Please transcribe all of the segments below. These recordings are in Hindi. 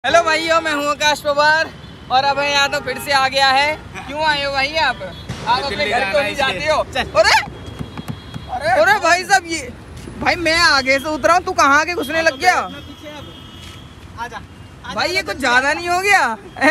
हेलो भाइयों, मैं हूँ आकाश पवार और अब यहाँ तो फिर से आ गया है। क्यों आए हो भाई आप अपने घर को नहीं जाते हो? अरे भाई साहब, ये भाई मैं आगे से उतरा हूँ, तू कहाँ आगे घुसने लग गया? आजा भाई, ये कुछ ज्यादा नहीं हो गया?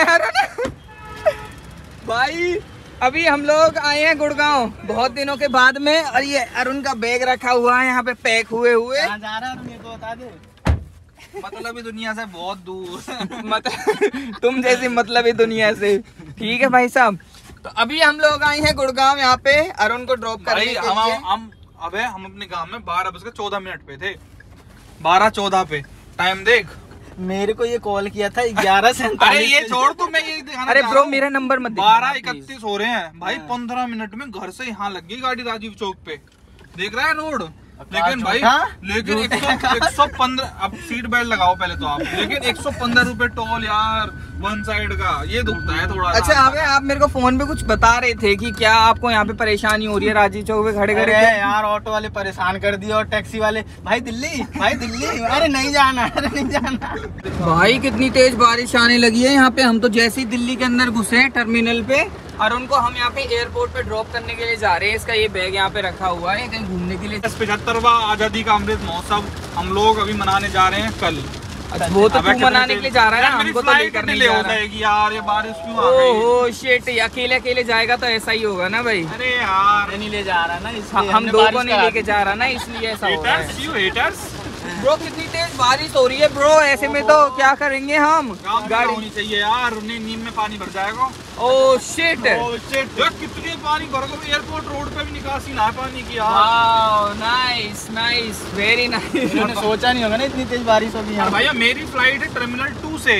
भाई अभी हम लोग आए हैं गुड़गांव बहुत दिनों के बाद में, और ये अरुण का बैग रखा हुआ है यहाँ पे पैक हुए हुए। जा रहा है, ये तो बता दे। मतलबी दुनिया से बहुत दूर। मतलब तुम जैसी मतलबी दुनिया से। ठीक है भाई साहब, तो अभी हम लोग आए हैं गुड़गांव यहाँ पे अरुण को ड्रॉप करने के लिए। हम अपने गांव में 12:14 पे थे। 12:14 पे टाइम देख। मेरे को ये कॉल किया था 11:47। अरे ये छोड़ तू, मैं ये दिखाना। अरे ब्रो, मेरा नंबर मत दे। 12:31 हो रहे हैं भाई। 15 मिनट में घर से यहाँ लग गई गाड़ी राजीव चौक पे। देख रहा है रोड। लेकिन भाई 115। अब सीट बेल्ट लगाओ पहले तो आप। लेकिन 115 रुपए टोल यार, वन साइड का, ये दुखता है थोड़ा। अच्छा आप मेरे को फोन पे कुछ बता रहे थे कि क्या आपको यहाँ पे परेशानी हो रही है राजीव चौक पे खड़े खड़े? यार ऑटो वाले परेशान कर दिए और टैक्सी वाले, भाई दिल्ली। अरे नहीं जाना, अरे नहीं जाना। भाई कितनी तेज बारिश आने लगी है यहाँ पे। हम तो जैसे ही दिल्ली के अंदर घुसे हैं टर्मिनल पे, और उनको हम यहाँ पे एयरपोर्ट पे ड्रॉप करने के लिए जा रहे हैं। इसका ये बैग यहाँ पे रखा हुआ है कहीं घूमने के लिए। 75वां आजादी का अमृत महोत्सव हम लोग अभी मनाने जा रहे हैं कल। वो तो तू मनाने के लिए जा रहा है ना, हमको तो लेकर नहीं जा रहा है। यार ये बारिश क्यों आ गई? ओह शिट, अकेले जाएगा तो ऐसा ही होगा ना भाई। अरे यार नहीं ले जा रहा ना, इसलिए हम दो को नहीं लेके जा रहा ना, इसलिए ऐसा हो रहा है। ब्रो कितनी तेज बारिश हो रही है ब्रो, ऐसे में तो क्या करेंगे हम? गाड़ी होनी चाहिए यार, नीम में पानी भर जाएगा। ओह शिट, कितनी पानी भर गया। एयरपोर्ट रोड पे भी निकासी ना है पानी की यार। Nice, very nice. उन्होंने सोचा नहीं होगा ना इतनी तेज बारिश होगी यहाँ। भैया मेरी फ्लाइट है टर्मिनल 2 से।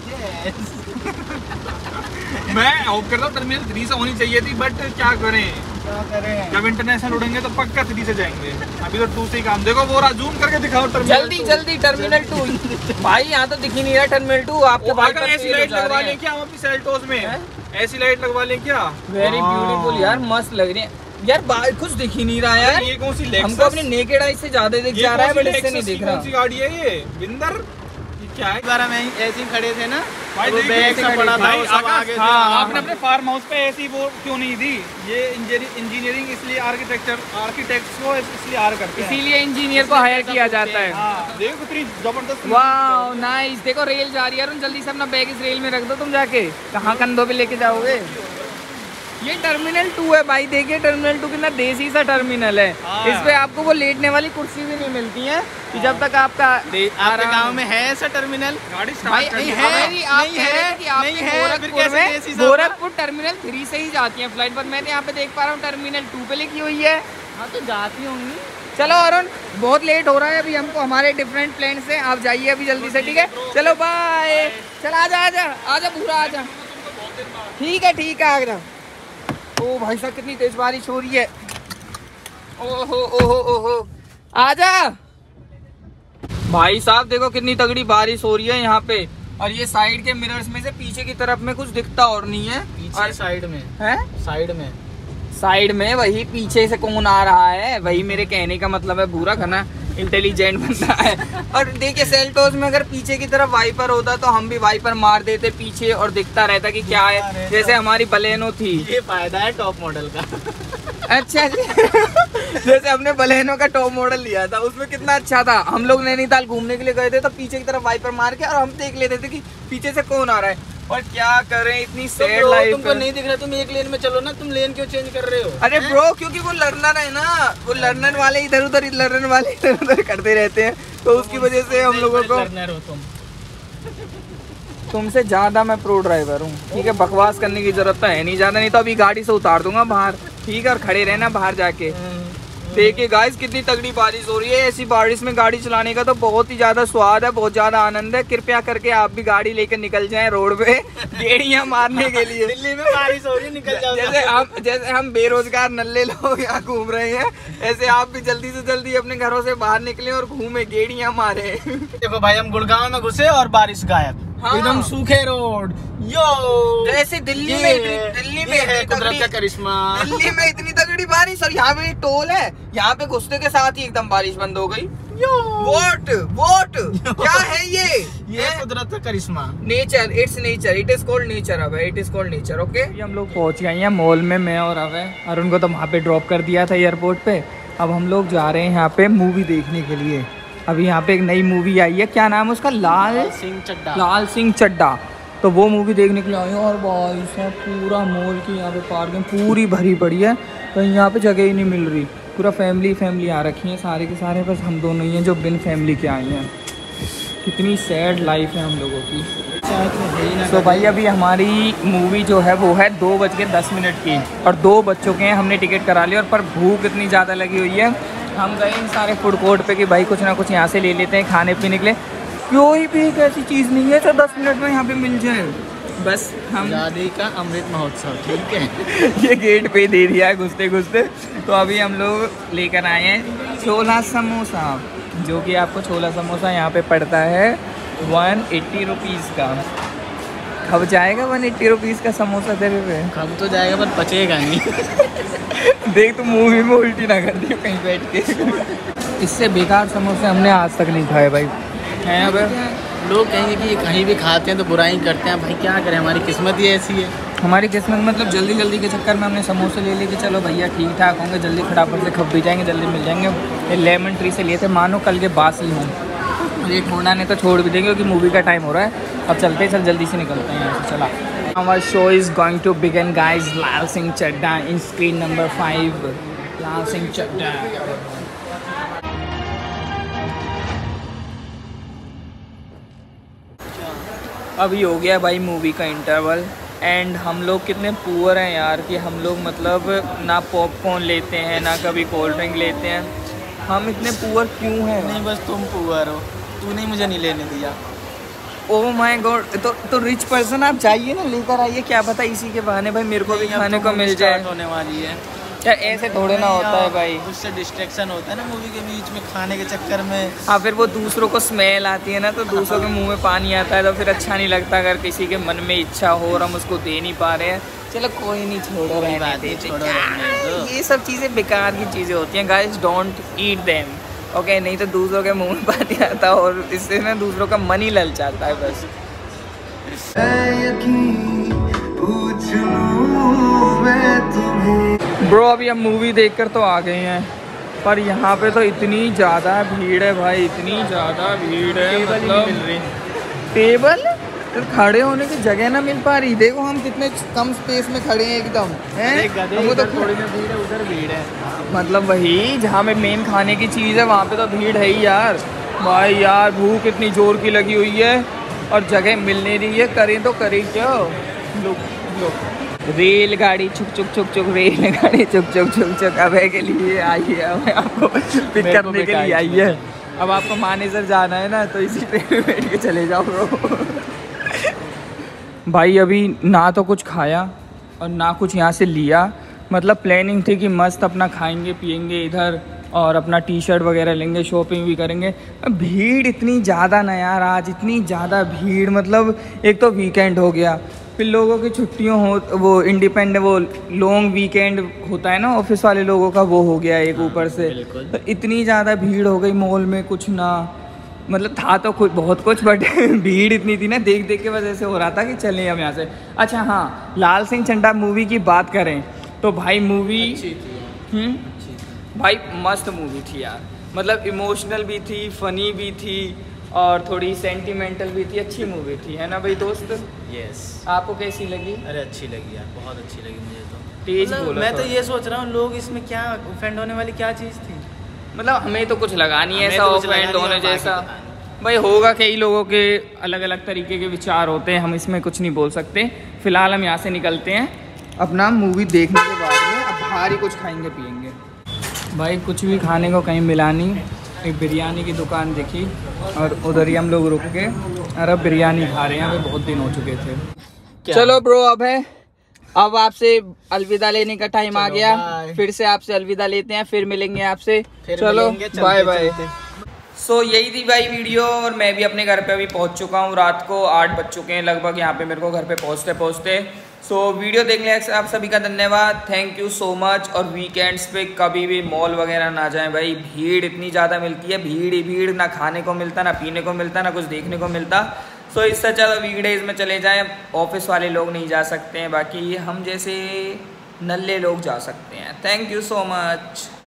मैं होप करता हूँ टर्मिनल 3 से होनी चाहिए थी, बट क्या करें। जब इंटरनेशनल उड़ेंगे तो पक्का 3 से जाएंगे। अभी तो 2 से ही काम। देखो वो जूम करके दिखाओ टर्मिनल। जल्दी टर्मिनल 2। भाई यहाँ तो दिख ही नहीं रहा टर्मिनल 2। आपके भाई ऐसी लाइट लगवा लें क्या हम अपनी सेल्टोस में? ऐसी लाइट लगवा लें क्या? वेरी ब्यूटीफुल यार, मस्त लग रही है यार। कुछ दिख ही नहीं रहा यार। ये कौन सी हमको अपने नेकेड आई से ज्यादा दिख जा रहा है, बट इससे नहीं दिख रहा। कौन सी गाड़ी है ये? विंदर क्या है? बार में ऐसे ही खड़े थे ना भाई, वो बैग सब पड़ा था, वो सब आगे से। आपने अपने फार्म हाउस पे ऐसी वो क्यों नहीं दी? ये इंजीनियरिंग इसलिए आर्किटेक्ट्स को इसलिए हायर करते हैं, इसीलिए इंजीनियर को हायर किया जाता है। देखो कितनी जबरदस्त। वाह नाइस। देखो रेल जा रही है, जल्दी से अपना बैग इस रेल में रख दो। तुम जाके कहाँ कंधों पे लेके जाओगे? ये टर्मिनल 2 है भाई। देखिए टर्मिनल 2 कितना देसी सा टर्मिनल है। इस पे आपको वो लेटने वाली कुर्सी भी नहीं मिलती है कि जब तक आपका आपके गांव में है ऐसा टर्मिनल? गाड़ी भाई नहीं है, गोरखपुर टर्मिनल 3 से ही जाती है फ्लाइट, पर मैं यहाँ पे देख पा रहा हूँ टर्मिनल 2 पे लिखी हुई है। हाँ तो जाती होंगी। चलो अरुण, बहुत लेट हो रहा है अभी हमको हमारे डिफरेंट प्लान से। आप जाइए अभी जल्दी से, ठीक है? चलो बाय। चल आजा पूरा आजा। ठीक है आजा। ओ भाई साहब कितनी तेज बारिश हो रही है। ओहो आजा भाई साहब, देखो कितनी तगड़ी बारिश हो रही है यहाँ पे। और ये साइड के मिरर्स में से पीछे की तरफ में कुछ दिखता और नहीं है। पीछे साइड में है, साइड में वही पीछे से कौन आ रहा है? वही मेरे कहने का मतलब है, पूरा घना इंटेलिजेंट बंदा है। और देखिए सेल्टोस में अगर पीछे की तरफ वाइपर होता तो हम भी वाइपर मार देते पीछे और दिखता रहता कि क्या है। जैसे हमारी बलेनो थी। ये फायदा है टॉप मॉडल का। अच्छा जैसे हमने बलेनो का टॉप मॉडल लिया था, उसमें कितना अच्छा था। हम लोग नैनीताल घूमने के लिए गए थे तो पीछे की तरफ वाइपर मार के और हम देख लेते थे कि पीछे से कौन आ रहा है। और क्या करें, इतनी सैड लाइफ। तुमको नहीं दिख रहा, तुम एक लेन में चलो ना। तुम लेन क्यों चेंज कर रहे हो? अरे ब्रो, क्योंकि वो लर्नर है ना, वो लर्नर वाले इधर उधर करते रहते हैं, तो उसकी वजह से हम लोगों को। लर्नर हो तुमसे ज्यादा मैं प्रो ड्राइवर हूँ, ठीक है? बकवास करने की जरूरत तो है नहीं ज्यादा, नहीं तो अभी गाड़ी से उतार दूंगा बाहर, ठीक है? और खड़े रहना बाहर जाके। देखिए गाइस कितनी तगड़ी बारिश हो रही है। ऐसी बारिश में गाड़ी चलाने का तो बहुत ही ज्यादा स्वाद है, बहुत ज्यादा आनंद है। कृपया करके आप भी गाड़ी लेकर निकल जाएं रोड पे गेड़ियां मारने के लिए। दिल्ली में बारिश हो रही है, निकल जाओ। जैसे हम बेरोजगार नल्ले लोग यहाँ घूम रहे हैं, ऐसे आप भी जल्दी से जल्दी अपने घरों से बाहर निकले और घूमे, गेड़ियां मारे। देखो भाई, हम गुड़गांव में घुसे और बारिश गायब। हाँ। एकदम सूखे रोड। यो जैसे दिल्ली में है कुदरत का करिश्मा। दिल्ली में इतनी तगड़ी बारिश और यहाँ पे टोल है, यहाँ पे घुसते के साथ ही एकदम बारिश बंद हो गई। वोट वोट क्या है ये कुदरत का करिश्मा। Nature, it's nature, it is called nature. अब it is called nature. Okay, हम लोग पहुंच गए हैं मॉल में, मैं और अरुण को तो वहाँ पे ड्रॉप कर दिया था एयरपोर्ट पे। अब हम लोग जा रहे हैं यहाँ पे मूवी देखने के लिए। अभी यहाँ पे एक नई मूवी आई है, क्या नाम है उसका? लाल सिंह चड्ढा। तो वो मूवी देखने के लिए आए हैं। और भाई साहब पूरा मॉल की यहाँ पे पार्किंग पूरी भरी पड़ी है, तो यहाँ पे जगह ही नहीं मिल रही। पूरा फैमिली आ रखी है सारे के सारे, बस हम दोनों ही हैं जो बिन फैमिली के आए हैं। कितनी सैड लाइफ है हम लोगों की। तो भाई अभी हमारी मूवी जो है वो है 2:10 की, और 2 बच्चों के हैं। हमने टिकट करा लिया, और पर भूख इतनी ज़्यादा लगी हुई है। हम गए इन सारे फूड कोर्ट पे कि भाई कुछ ना कुछ यहाँ से ले लेते हैं खाने पीने के लिए। कोई भी एक ऐसी चीज़ नहीं है जो 10 मिनट में यहाँ पे मिल जाए। बस हम आज़ादी का अमृत महोत्सव, ठीक है। ये गेट पे दे दिया है घुसते घुसते। तो अभी हम लोग लेकर आए हैं छोला समोसा, जो कि आपको छोला समोसा यहाँ पे पड़ता है 180 रुपीज़ का। कब जाएगा 180 रुपीज़ का समोसा तेरे पे? कब तो जाएगा पर बचेगा नहीं। देख तू मूवी में उल्टी ना कर दी कहीं बैठ के। इससे बेकार समोसे हमने आज तक नहीं खाए भाई। हैं अब लोग कहेंगे कि कहीं भी खाते हैं तो बुराई करते हैं, भाई क्या करें, हमारी किस्मत ही ऐसी है। हमारी किस्मत मतलब जल्दी के चक्कर में हमने समोसे ले लिए कि चलो भैया ठीक ठाक होंगे, जल्दी खटाफट से खप भी जाएंगे, जल्दी मिल जाएंगे। ये लेमन ट्री से लिए थे, मानो कल के बासी हों। ये ठोड़ा ने तो छोड़ भी देंगे क्योंकि मूवी का टाइम हो रहा है। अब चलते चल जल्दी से निकलते हैं यहाँ से। चला, हमारा show is going to begin guys. Lal Singh Chaddha in screen number 5। Lal Singh Chaddha. अभी हो गया भाई मूवी का इंटरवल, एंड हम लोग कितने पुअर हैं यार कि हम लोग मतलब ना पॉपकॉर्न लेते हैं ना कभी कोल्ड ड्रिंक लेते हैं। हम इतने पुअर क्यों हैं? नहीं बस तुम पुअर हो, तूने मुझे नहीं लेने दिया। Oh my god. तो रिच पर्सन आप जाइए ना, लेकर आइए, क्या पता इसी के बहाने भाई मेरे को भी खाने को मिल जाए। होने वाली है क्या? ऐसे थोड़े ना होता है भाई, उससे डिस्ट्रैक्शन होता है ना मूवी के बीच में खाने के चक्कर में। हाँ, फिर वो दूसरों को स्मेल आती है ना, तो दूसरों के मुंह में पानी आता है, तो फिर अच्छा नहीं लगता। अगर किसी के मन में इच्छा हो और हम उसको दे नहीं पा रहे हैं, चलो कोई नहीं, छोड़ो रहने दे। ये सब चीज़ें बेकार की चीज़ें होती हैं guys, don't eat them. Okay, नहीं तो दूसरों के मुंह में पानी आता है और इससे ना दूसरों का मन ही ललचाता है बस। ब्रो अभी हम मूवी देखकर तो आ गए हैं, पर यहाँ पे तो इतनी ज़्यादा भीड़ है भाई, इतनी ज़्यादा भीड़ है। मतलब टेबल तो खड़े होने की जगह ना मिल पा रही। देखो हम कितने कम स्पेस में खड़े हैं एकदम, हैं? वो तो थोड़ी ना भीड़ है, उधर भीड़ है। मतलब वही जहाँ में मेन खाने की चीज़ है वहाँ पे तो भीड़ है ही यार। भाई यार भूख इतनी जोर की लगी हुई है और जगह मिल नहीं रही है, करें तो करें क्या? रेलगाड़ी छुक छुक छुक छुक, रेलगाड़ी छुक छुक छुक छुक अबे के लिए आई है, हमें आपको पिक करने के लिए आई है। अब आपको मानेसर जाना है ना, तो इसी ट्रेन में बैठ के चले जाओ ब्रो। भाई अभी ना तो कुछ खाया और ना कुछ यहाँ से लिया। मतलब प्लानिंग थी कि मस्त अपना खाएंगे पिएंगे इधर और अपना टी शर्ट वगैरह लेंगे, शॉपिंग भी करेंगे। भीड़ इतनी ज़्यादा ना यार, आज इतनी ज़्यादा भीड़। मतलब एक तो वीकेंड हो गया, फिर लोगों की छुट्टियों हो, वो इंडिपेंडेंट वो लॉन्ग वीकेंड होता है ना ऑफिस वाले लोगों का, वो हो गया एक ऊपर से। तो इतनी ज़्यादा भीड़ हो गई मॉल में, कुछ ना मतलब था तो कुछ बहुत कुछ, बट भीड़ इतनी थी ना, देख देख के वजह से हो रहा था कि चलें हम यहाँ से। अच्छा हाँ, लाल सिंह चड्ढा मूवी की बात करें तो भाई मूवी भाई मस्त मूवी थी यार। मतलब इमोशनल भी थी, फनी भी थी और थोड़ी सेंटिमेंटल भी थी। अच्छी मूवी थी, है ना भाई दोस्त? यस। आपको कैसी लगी? अरे अच्छी लगी यार, बहुत अच्छी लगी मुझे तो। तेज बोलो। मैं तो ये सोच रहा हूँ लोग इसमें क्या ऑफेंड होने वाली क्या चीज़ थी? मतलब हमें तो कुछ लगा नहीं ऐसा ऑफेंड होने जैसा। भाई होगा, कई लोगों के अलग अलग तरीके के विचार होते हैं, हम इसमें कुछ नहीं बोल सकते। फिलहाल हम यहाँ से निकलते हैं अपना मूवी देखने के बाद में। अब बाहर ही कुछ खाएंगे पिएंगे। भाई कुछ भी खाने को कहीं मिला नहीं। एक बिरयानी की दुकान दिखी और उधर ही हम लोग रुक के और अब बिरयानी खा रहे हैं। अभी बहुत दिन हो चुके थे। चलो ब्रो, अब आपसे अलविदा लेने का टाइम आ गया। फिर से आपसे अलविदा लेते हैं, फिर मिलेंगे आपसे। चलो बाय बाय। सो यही थी भाई वीडियो, और मैं भी अपने घर पे अभी पहुंच चुका हूँ। रात को 8 बज चुके हैं लगभग यहाँ पे मेरे को घर पे पहुँचते। सो वीडियो देखने आप सभी का धन्यवाद, थैंक यू सो मच। और वीकेंड्स पे कभी भी मॉल वगैरह ना जाएं भाई, भीड़ इतनी ज़्यादा मिलती है, भीड़ ही भीड़, ना खाने को मिलता, ना पीने को मिलता, ना कुछ देखने को मिलता। सो इससे चलो वीकडेज में चले जाएं, ऑफिस वाले लोग नहीं जा सकते हैं, बाकी हम जैसे नल्ले लोग जा सकते हैं। Thank you so much.